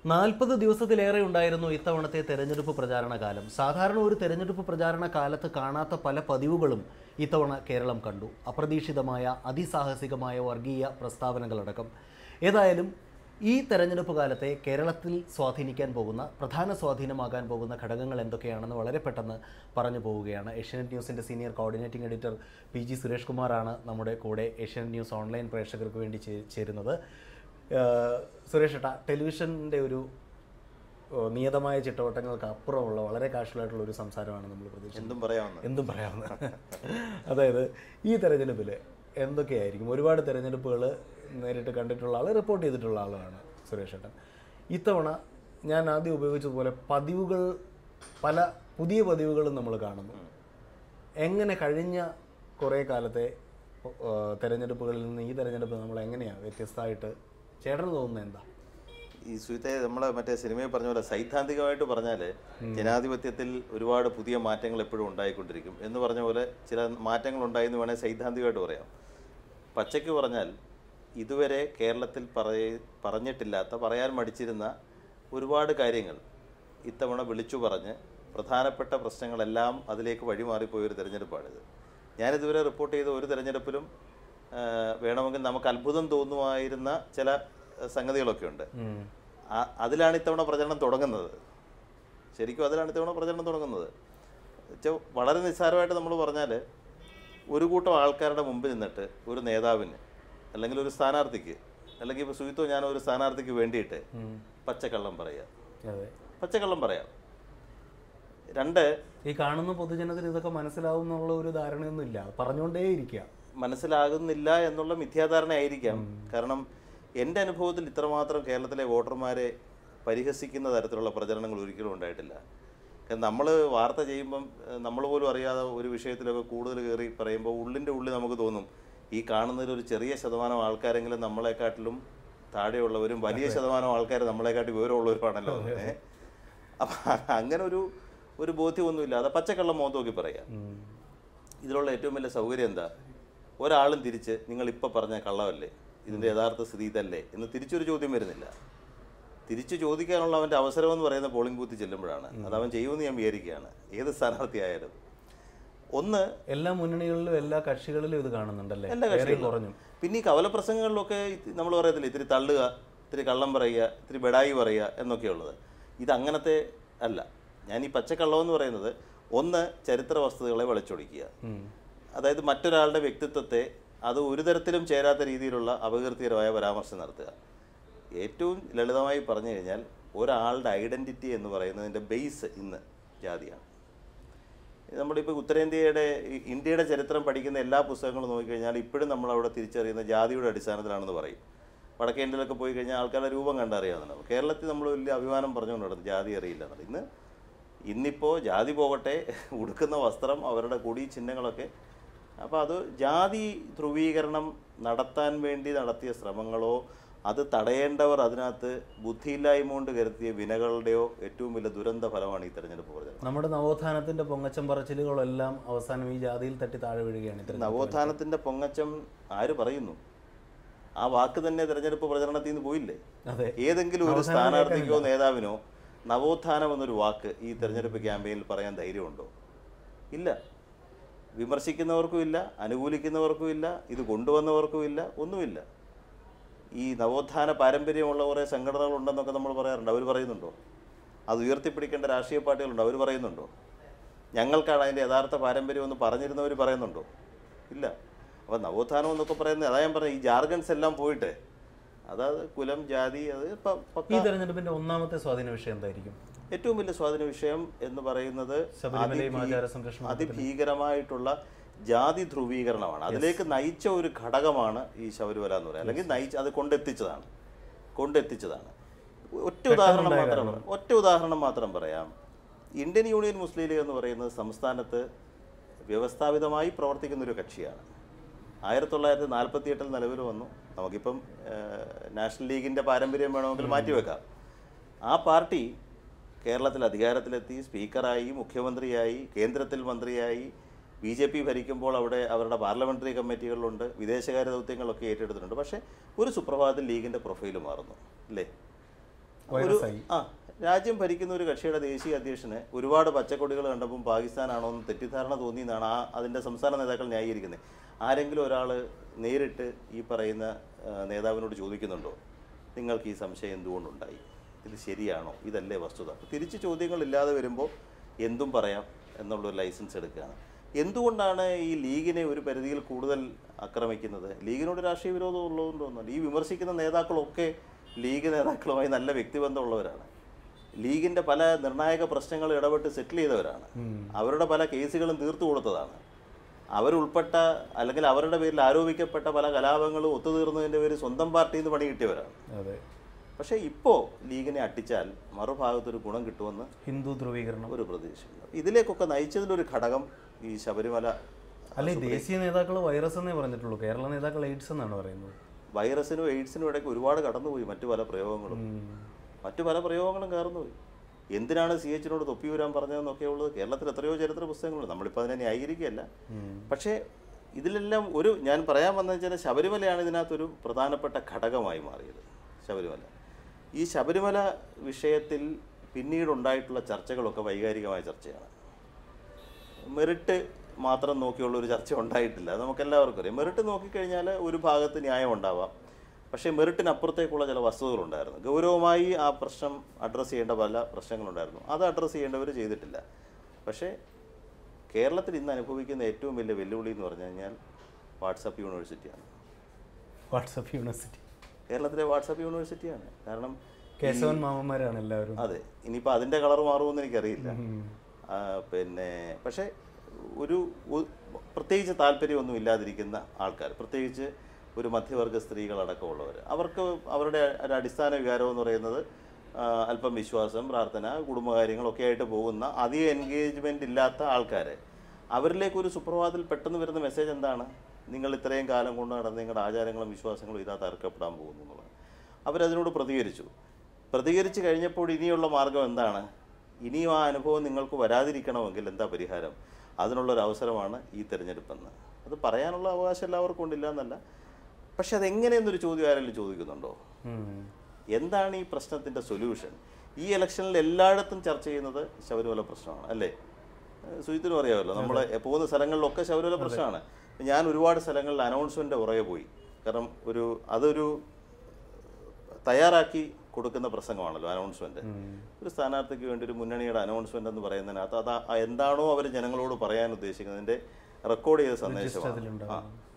40 ദിവസത്തിലേറെ ഉണ്ടായിരുന്നു ഇത്തവണത്തെ തെരഞ്ഞെടുപ്പ് പ്രചാരണ കാലം. സാധാരണ ഒരു തെരഞ്ഞെടുപ്പ് പ്രചാരണ കാലത്ത് കാണാത്ത പല പതിവുകളും ഇത്തവണ കേരളം കണ്ടു. അപ്രതീക്ഷിതമായ അതിസാഹസികമായ വർഗീയ പ്രസ്താവനകളടക്കം. ഏതായാലും ഈ തെരഞ്ഞെടുപ്പ് കാലത്തെ കേരളത്തിൽ സ്വാധീനിക്കാൻ പോകുന്ന, പ്രധാന സ്വാധീനമാകാൻ പോകുന്ന ഘടകങ്ങൾ എന്തൊക്കെയാണെന്ന് വളരെ പെട്ടെന്ന് പറഞ്ഞു പോവുകയാണ്. ഏഷ്യാനെറ്റ് ന്യൂസിൻ്റെ senior coordinating editor PG Suresh കുമാറാണ് നമ്മുടെ കൂടെ ഏഷ്യാനെറ്റ് ന്യൂസ് ഓൺലൈൻ പ്രേക്ഷകർക്ക് വേണ്ടി ചേരുന്നത്. സുരേഷ് ഏട്ടാ, ടെലിവിഷൻ്റെ ഒരു നിയതമായ ചിട്ടവട്ടങ്ങൾക്ക് അപ്പുറമുള്ള വളരെ കാഷ്വലായിട്ടുള്ള ഒരു സംസാരമാണ് നമ്മൾ പ്രതീക്ഷിക്കുന്നത്. എന്തും പറയാവുന്ന അതായത് ഈ തെരഞ്ഞെടുപ്പിൽ എന്തൊക്കെയായിരിക്കും? ഒരുപാട് തെരഞ്ഞെടുപ്പുകൾ നേരിട്ട് കണ്ടിട്ടുള്ള ആൾ, റിപ്പോർട്ട് ചെയ്തിട്ടുള്ള ആളാണ് സുരേഷ് ഏട്ടൻ. ഇത്തവണ ഞാൻ ആദ്യം ഉപയോഗിച്ചതുപോലെ പതിവുകൾ, പല പുതിയ പതിവുകളും നമ്മൾ കാണുന്നു. എങ്ങനെ കഴിഞ്ഞ കുറേ കാലത്തെ തെരഞ്ഞെടുപ്പുകളിൽ നിന്ന് ഈ തെരഞ്ഞെടുപ്പ് നമ്മൾ എങ്ങനെയാണ് വ്യത്യസ്തമായിട്ട് ചേട്ടന് തോന്നുന്നത്? എന്താ ഈ സുഹൃത്തെ, നമ്മൾ മറ്റേ സിനിമയിൽ പറഞ്ഞ പോലെ സൈദ്ധാന്തികമായിട്ട് പറഞ്ഞാൽ ജനാധിപത്യത്തിൽ ഒരുപാട് പുതിയ മാറ്റങ്ങൾ എപ്പോഴും ഉണ്ടായിക്കൊണ്ടിരിക്കും എന്ന് പറഞ്ഞ പോലെ ചില മാറ്റങ്ങൾ ഉണ്ടായെന്ന് വേണേൽ സൈദ്ധാന്തികമായിട്ട് പറയാം. പച്ചയ്ക്ക് പറഞ്ഞാൽ ഇതുവരെ കേരളത്തിൽ പറഞ്ഞിട്ടില്ലാത്ത, പറയാൻ മടിച്ചിരുന്ന ഒരുപാട് കാര്യങ്ങൾ ഇത്തവണ വിളിച്ചു പറഞ്ഞ് പ്രധാനപ്പെട്ട പ്രശ്നങ്ങളെല്ലാം അതിലേക്ക് വഴിമാറിപ്പോയൊരു തെരഞ്ഞെടുപ്പാണിത്. ഞാനിതുവരെ റിപ്പോർട്ട് ചെയ്ത ഒരു തെരഞ്ഞെടുപ്പിലും വേണമെങ്കിൽ നമുക്ക് അത്ഭുതം തോന്നുമായിരുന്ന ചില സംഗതികളൊക്കെ ഉണ്ട്. അതിലാണ് ഇത്തവണ പ്രചരണം തുടങ്ങുന്നത്. ശരിക്കും അതിലാണ് ഇത്തവണ പ്രചരണം തുടങ്ങുന്നത്. വളരെ നിസ്സാരമായിട്ട് നമ്മൾ പറഞ്ഞാൽ, ഒരു കൂട്ടം ആൾക്കാരുടെ മുമ്പിൽ നിന്നിട്ട് ഒരു നേതാവിന് അല്ലെങ്കിൽ ഒരു സ്ഥാനാർത്ഥിക്ക്, അല്ലെങ്കിൽ ഇപ്പോൾ സുഹിത്തോ ഞാനോ ഒരു സ്ഥാനാർത്ഥിക്ക് വേണ്ടിയിട്ട് പച്ചക്കള്ളം പറയാം. പച്ചക്കള്ളം പറയാം. രണ്ട്, ഈ കാണുന്ന പൊതുജനത്തിന് ഇതൊക്കെ മനസ്സിലാവും എന്നുള്ള ഒരു ധാരണയൊന്നും ഇല്ല, പറഞ്ഞുകൊണ്ടേ ഇരിക്കുക. മനസ്സിലാകുന്നില്ല എന്നുള്ള മിഥ്യാധാരണ ആയിരിക്കാം. കാരണം എൻ്റെ അനുഭവത്തിൽ ഇത്രമാത്രം കേരളത്തിലെ വോട്ടർമാരെ പരിഹസിക്കുന്ന തരത്തിലുള്ള പ്രചരണങ്ങൾ ഒരിക്കലും ഉണ്ടായിട്ടില്ല. കാരണം നമ്മൾ വാർത്ത ചെയ്യുമ്പം നമ്മൾ പോലും അറിയാതെ ഒരു വിഷയത്തിലൊക്കെ കൂടുതൽ കയറി പറയുമ്പോൾ ഉള്ളിൻ്റെ ഉള്ളിൽ നമുക്ക് തോന്നും, ഈ കാണുന്നതിൽ ഒരു ചെറിയ ശതമാനം ആൾക്കാരെങ്കിലും നമ്മളെക്കാട്ടിലും താഴെയുള്ളവരും വലിയ ശതമാനം ആൾക്കാർ നമ്മളെക്കാട്ടി വിവരമുള്ളവരുമാണല്ലോ. അപ്പം അങ്ങനെ ഒരു ബോധ്യമൊന്നുമില്ല. അത് പച്ചക്കള്ളം മുഖത്ത് നോക്കി പറയാം. ഇതിലുള്ള ഏറ്റവും വലിയ സൗകര്യം എന്താ? ഒരാളും തിരിച്ച് നിങ്ങളിപ്പോൾ പറഞ്ഞ കള്ളമല്ലേ, ഇതിൻ്റെ യഥാർത്ഥ സ്ഥിതി ഇതല്ലേ എന്ന് തിരിച്ചൊരു ചോദ്യം വരുന്നില്ല. തിരിച്ചു ചോദിക്കാനുള്ള അവൻ്റെ അവസരം എന്ന് പറയുന്ന പോളിംഗ് ബൂത്തിൽ ചെല്ലുമ്പോഴാണ്. അത് അവൻ ചെയ്യുമെന്ന് ഞാൻ വിചാരിക്കുകയാണ്, ഏത് സ്ഥാനാർത്ഥിയായാലും. ഒന്ന്, എല്ലാ മുന്നണികളിലും എല്ലാ കക്ഷികളിലും ഇത് കാണുന്നുണ്ടല്ലേ, എല്ലാ കക്ഷികളും. പിന്നെ ഈ കവലപ്രസംഗങ്ങളിലൊക്കെ നമ്മൾ പറയത്തില്ല, ഇത്തിരി തള്ളുക, ഇത്തിരി കള്ളം പറയുക, ഇത്തിരി ബെടായി പറയുക എന്നൊക്കെയുള്ളത്. ഇതങ്ങനത്തെ അല്ല. ഞാൻ ഈ പച്ചക്കള്ളം എന്ന് പറയുന്നത്, ഒന്ന്, ചരിത്ര വസ്തുതകളെ വളച്ചൊടിക്കുക. അതായത് മറ്റൊരാളുടെ വ്യക്തിത്വത്തെ അത് ഒരു തരത്തിലും ചേരാത്ത രീതിയിലുള്ള അപകീർത്തികരമായ പരാമർശം നടത്തുക. ഏറ്റവും ലളിതമായി പറഞ്ഞു കഴിഞ്ഞാൽ, ഒരാളുടെ ഐഡൻറ്റിറ്റി എന്ന് പറയുന്നതിൻ്റെ ബേസ് ഇന്ന് ജാതിയാണ്. നമ്മളിപ്പോൾ ഇന്ത്യയുടെ ചരിത്രം പഠിക്കുന്ന എല്ലാ പുസ്തകങ്ങളും നോക്കിക്കഴിഞ്ഞാൽ ഇപ്പോഴും നമ്മളവിടെ തിരിച്ചറിയുന്ന ജാതിയുടെ അടിസ്ഥാനത്തിലാണെന്ന് പറയും. വടക്കേ ഇന്ത്യയിലൊക്കെ പോയി കഴിഞ്ഞാൽ ആൾക്കാരുടെ രൂപം കണ്ടറിയാവുന്നതാണ്. കേരളത്തിൽ നമ്മൾ വലിയ അഭിമാനം പറഞ്ഞുകൊണ്ട് നടന്നു ജാതി അറിയില്ല എന്നുള്ളത്. ഇന്നിപ്പോൾ ജാതി പോകട്ടെ, ഉടുക്കുന്ന വസ്ത്രം, അവരുടെ കൊടി ചിഹ്നങ്ങളൊക്കെ. അപ്പോൾ അത് ജാതി ധ്രുവീകരണം നടത്താൻ വേണ്ടി നടത്തിയ ശ്രമങ്ങളോ അത് തടയേണ്ടവർ അതിനകത്ത് ബുദ്ധിയില്ലായ്മ കൊണ്ട് കരുത്തിയ വിനകളുടെയോ ഏറ്റവും വലിയ ദുരന്ത ഫലമാണ് ഈ തെരഞ്ഞെടുപ്പ് പ്രചരണം. നമ്മുടെ നവോത്ഥാനത്തിൻ്റെ പൊങ്ങച്ചം പറച്ചിലുകളെല്ലാം അവസാനം ഈ ജാതിയിൽ തട്ടി താഴെ വീഴുകയാണ്. നവോത്ഥാനത്തിൻ്റെ പൊങ്ങച്ചം ആര് പറയുന്നു? ആ വാക്ക് തന്നെ തെരഞ്ഞെടുപ്പ് പ്രചരണത്തിൽ നിന്ന് പോയില്ലേ? ഏതെങ്കിലും ഒരു സ്ഥാനാർത്ഥിക്കോ നേതാവിനോ നവോത്ഥാനം എന്നൊരു വാക്ക് ഈ തെരഞ്ഞെടുപ്പ് ക്യാമ്പയിനിൽ പറയാൻ ധൈര്യമുണ്ടോ? ഇല്ല. വിമർശിക്കുന്നവർക്കും ഇല്ല, അനുകൂലിക്കുന്നവർക്കും ഇല്ല, ഇത് കൊണ്ടുവന്നവർക്കും ഇല്ല, ഒന്നുമില്ല. ഈ നവോത്ഥാന പാരമ്പര്യമുള്ള കുറേ സംഘടനകളുണ്ടെന്നൊക്കെ നമ്മൾ പറയാറുണ്ട്. അവർ പറയുന്നുണ്ടോ? അത് ഉയർത്തിപ്പിടിക്കേണ്ട രാഷ്ട്രീയ പാർട്ടികളുണ്ടോ? അവർ പറയുന്നുണ്ടോ? ഞങ്ങൾക്കാണ് അതിൻ്റെ യഥാർത്ഥ പാരമ്പര്യം എന്ന് പറഞ്ഞിരുന്നവർ പറയുന്നുണ്ടോ? ഇല്ല. അപ്പോൾ നവോത്ഥാനം എന്നൊക്കെ പറയുന്നത്, അതാ ഞാൻ പറഞ്ഞത്, ഈ ജാർഗൻസ് എല്ലാം പോയിട്ട്, അതായത് കുലം, ജാതി, അത് ഈ തെരഞ്ഞെടുപ്പിൻ്റെ ഒന്നാമത്തെ സ്വാധീന വിഷയം എന്തായിരിക്കും? ഏറ്റവും വലിയ സ്വാധീന വിഷയം എന്ന് പറയുന്നത് അതിഭീകരമായിട്ടുള്ള ജാതി ധ്രുവീകരണമാണ്. അതിലേക്ക് നയിച്ച ഒരു ഘടകമാണ് ഈ ശബരിമല എന്ന് പറയുന്നത്. അല്ലെങ്കിൽ അത് കൊണ്ടെത്തിച്ചതാണ്. ഒറ്റ ഉദാഹരണം മാത്രം പറയാം. ഇന്ത്യൻ യൂണിയൻ മുസ്ലിം ലീഗ് എന്ന് പറയുന്നത് സംസ്ഥാനത്ത് വ്യവസ്ഥാപിതമായി പ്രവർത്തിക്കുന്നൊരു കക്ഷിയാണ്. 1948 നിലവിൽ വന്നു. നമുക്കിപ്പം നാഷണൽ ലീഗിൻ്റെ പാരമ്പര്യം വേണമെങ്കിൽ മാറ്റിവെക്കാം. ആ പാർട്ടി കേരളത്തിൽ അധികാരത്തിലെത്തി, സ്പീക്കറായി, മുഖ്യമന്ത്രിയായി, കേന്ദ്രത്തിൽ മന്ത്രിയായി, BJP ഭരിക്കുമ്പോൾ അവിടെ അവരുടെ പാർലമെൻ്ററി കമ്മിറ്റികളിലുണ്ട്, വിദേശകാര്യ ദൗത്യങ്ങളൊക്കെ ഏറ്റെടുത്തിട്ടുണ്ട്. പക്ഷേ ഒരു സുപ്രഭാതത്തിൽ ലീഗിൻ്റെ പ്രൊഫൈൽ മാറുന്നു, അല്ലേ? വൈറസായി. രാജ്യം ഭരിക്കുന്ന ഒരു കക്ഷിയുടെ ദേശീയ അധ്യക്ഷന് ഒരുപാട് പച്ചക്കൊടികൾ കണ്ടപ്പം പാകിസ്ഥാനാണോ എന്ന് തെറ്റിദ്ധാരണ തോന്നിയെന്നാണ് അതിൻ്റെ സംസ്ഥാന നേതാക്കൾ ന്യായീകരിക്കുന്നത്. ആരെങ്കിലും ഒരാൾ നേരിട്ട് ഈ പറയുന്ന നേതാവിനോട് ചോദിക്കുന്നുണ്ടോ, നിങ്ങൾക്ക് ഈ സംശയം എന്തുകൊണ്ടുണ്ടായി, ഇത് ശരിയാണോ, ഇതല്ലേ വസ്തുത? തിരിച്ച് ചോദ്യങ്ങളില്ലാതെ വരുമ്പോൾ എന്തും പറയാം എന്നുള്ളൊരു ലൈസൻസ് എടുക്കുകയാണ്. എന്തുകൊണ്ടാണ് ഈ ലീഗിനെ ഒരു പരിധിയിൽ കൂടുതൽ ആക്രമിക്കുന്നത്? ലീഗിനോട് രാഷ്ട്രീയ വിരോധം ഉള്ളതെന്ന് തോന്നുന്നു. ഈ വിമർശിക്കുന്ന നേതാക്കളൊക്കെ ലീഗ് നേതാക്കളുമായി നല്ല വ്യക്തിബന്ധമുള്ളവരാണ്. ലീഗിൻ്റെ പല നിർണായക പ്രശ്നങ്ങൾ ഇടപെട്ട് സെറ്റിൽ ചെയ്തവരാണ്. അവരുടെ പല കേസുകളും തീർത്തു കൊടുത്തതാണ്. അവരുൾപ്പെട്ട അല്ലെങ്കിൽ അവരുടെ പേരിൽ ആരോപിക്കപ്പെട്ട പല കലാപങ്ങളും ഒത്തുതീർന്നതിൻ്റെ പേരിൽ സ്വന്തം പാർട്ടിയിൽ നിന്ന് പണി കിട്ടിയവരാണ്. പക്ഷേ ഇപ്പോൾ ലീഗിനെ അട്ടിച്ചാൽ മറുഭാഗത്തൊരു ഗുണം കിട്ടുമെന്ന് ഹിന്ദു ധ്രുവീകരണം ഒരു പ്രതീക്ഷയുണ്ട്. ഇതിലേക്കൊക്കെ നയിച്ചതിലൊരു ഘടകം ഈ ശബരിമല അല്ലെ. ദേശീയ നേതാക്കൾ വൈറസ് എന്നേ പറഞ്ഞിട്ടുള്ളൂ, കേരള നേതാക്കൾ എയ്ഡ്സ് എന്നാണ് പറയുന്നത്. വൈറസിനും എയ്ഡ്സിനും ഇടയ്ക്ക് ഒരുപാട് കടന്നുപോയി മറ്റു പല പ്രയോഗങ്ങളും കടന്നുപോയി. എന്തിനാണ് CHനോട് തൊപ്പി വരാൻ പറഞ്ഞതെന്നൊക്കെ ഉള്ളത് കേരളത്തിൽ എത്രയോ ചരിത്ര പുസ്തകങ്ങളുണ്ട്. നമ്മളിപ്പോൾ അതിനെ ന്യായീകരിക്കുകയല്ല. പക്ഷേ ഇതിലെല്ലാം ഞാൻ പറയാൻ വന്നതെന്ന് വെച്ചാൽ ശബരിമലയാണ് ഇതിനകത്തൊരു പ്രധാനപ്പെട്ട ഘടകമായി മാറിയത്. ഈ ശബരിമല വിഷയത്തിൽ പിന്നീടുണ്ടായിട്ടുള്ള ചർച്ചകളൊക്കെ വൈകാരികമായ ചർച്ചയാണ്. മെറിറ്റ് മാത്രം നോക്കിയുള്ള ഒരു ചർച്ച ഉണ്ടായിട്ടില്ല. നമുക്കെല്ലാവർക്കും അറിയാം. മെറിറ്റ് നോക്കിക്കഴിഞ്ഞാൽ ഒരു ഭാഗത്ത് ന്യായം ഉണ്ടാവാം. പക്ഷേ മെറിറ്റിനപ്പുറത്തേക്കുള്ള ചില വസ്തുതകളുണ്ടായിരുന്നു. ഗൗരവമായി ആ പ്രശ്നം അഡ്രസ്സ് ചെയ്യേണ്ട പല പ്രശ്നങ്ങളുണ്ടായിരുന്നു. അത് അഡ്രസ്സ് ചെയ്യേണ്ടവർ ചെയ്തിട്ടില്ല. പക്ഷേ കേരളത്തിൽ ഇന്ന് അനുഭവിക്കുന്ന ഏറ്റവും വലിയ വെല്ലുവിളി എന്ന് പറഞ്ഞു കഴിഞ്ഞാൽ വാട്സപ്പ് യൂണിവേഴ്സിറ്റിയാണ്. കേരളത്തിലെ വാട്സപ്പ് യൂണിവേഴ്സിറ്റിയാണ്. കാരണം കേശവൻ മാമന്മാരാണ് എല്ലാവരും. അതെ, ഇനിയിപ്പോൾ അതിൻ്റെ കളർ മാറുമെന്ന് എനിക്കറിയില്ല. പക്ഷേ ഒരു പ്രത്യേകിച്ച് താല്പര്യമൊന്നും ഇല്ലാതിരിക്കുന്ന ആൾക്കാർ, പ്രത്യേകിച്ച് ഒരു മധ്യവർഗ സ്ത്രീകളടക്കമുള്ളവർ, അവർക്ക് അവരുടെ ഒരു അടിസ്ഥാന വികാരം എന്ന് പറയുന്നത് അല്പം വിശ്വാസം, പ്രാർത്ഥന, കുടുംബകാര്യങ്ങളൊക്കെ ആയിട്ട് പോകുന്ന അധികം എൻഗേജ്മെൻ്റ് ഇല്ലാത്ത ആൾക്കാരെ അവരിലേക്കൊരു സുപ്രഭാതത്തിൽ പെട്ടെന്ന് വരുന്ന മെസ്സേജ് എന്താണ്? നിങ്ങൾ ഇത്രയും കാലം കൊണ്ട് നടന്ന നിങ്ങളുടെ ആചാരങ്ങളും വിശ്വാസങ്ങളും ഇതാ തകർക്കപ്പെടാൻ പോകുന്നു എന്നുള്ളത്. അവരതിനോട് പ്രതികരിച്ചു കഴിഞ്ഞപ്പോൾ ഇനിയുള്ള മാർഗം എന്താണ്? ഇനിയും ആ അനുഭവം നിങ്ങൾക്ക് വരാതിരിക്കണമെങ്കിൽ എന്താ പരിഹാരം? അതിനുള്ളൊരവസരമാണ് ഈ തിരഞ്ഞെടുപ്പെന്ന്. അത് പറയാനുള്ള അവകാശം എല്ലാവർക്കും ഉണ്ടില്ല എന്നല്ല. പക്ഷെ അതെങ്ങനെയെന്നൊരു ചോദ്യം ആരെങ്കിലും ചോദിക്കുന്നുണ്ടോ? എന്താണ് ഈ പ്രശ്നത്തിൻ്റെ സൊല്യൂഷൻ? ഈ ഇലക്ഷനിൽ എല്ലായിടത്തും ചർച്ച ചെയ്യുന്നത് ശബരിമല പ്രശ്നമാണ്, അല്ലേ? സുജിത്തിനും അറിയാമല്ലോ, നമ്മൾ പോകുന്ന സ്ഥലങ്ങളിലൊക്കെ ശബരിമല പ്രശ്നമാണ്. ഞാൻ ഒരുപാട് സ്ഥലങ്ങളിൽ അനൗൺസ്മെൻ്റ് പുറകെ പോയി. കാരണം അതൊരു തയ്യാറാക്കി കൊടുക്കുന്ന പ്രസംഗമാണല്ലോ അനൗൺസ്മെൻറ്റ്. ഒരു സ്ഥാനാർത്ഥിക്ക് വേണ്ടി ഒരു മുന്നണിയുടെ അനൗൺസ്മെൻ്റ് എന്ന് പറയുന്നതിനകത്ത് അത് എന്താണോ അവർ ജനങ്ങളോട് പറയാൻ ഉദ്ദേശിക്കുന്നതിൻ്റെ റെക്കോർഡ് ചെയ്ത സന്ദേശമാണ്.